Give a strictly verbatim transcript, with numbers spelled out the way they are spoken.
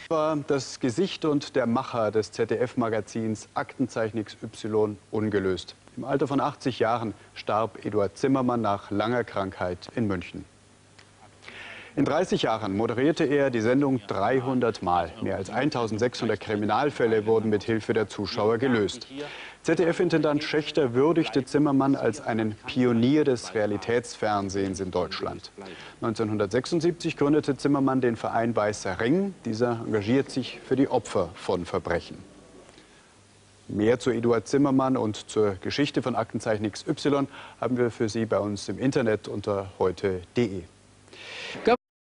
War das Gesicht und der Macher des Z D F-Magazins Aktenzeichen X Y ungelöst. Im Alter von achtzig Jahren starb Eduard Zimmermann nach langer Krankheit in München. In dreißig Jahren moderierte er die Sendung dreihundert Mal. Mehr als eintausendsechshundert Kriminalfälle wurden mit Hilfe der Zuschauer gelöst. Z D F-Intendant Schächter würdigte Zimmermann als einen Pionier des Realitätsfernsehens in Deutschland. neunzehnhundertsechsundsiebzig gründete Zimmermann den Verein Weißer Ring. Dieser engagiert sich für die Opfer von Verbrechen. Mehr zu Eduard Zimmermann und zur Geschichte von Aktenzeichen X Y haben wir für Sie bei uns im Internet unter heute punkt de.